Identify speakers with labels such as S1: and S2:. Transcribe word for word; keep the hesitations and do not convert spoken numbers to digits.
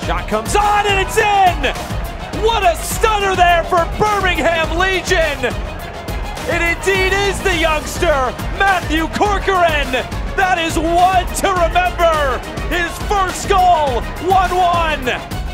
S1: Shot comes on and it's in! What a stunner there for Birmingham Legion! It indeed is the youngster, Matthew Corcoran. That is one to remember. His first goal, one one.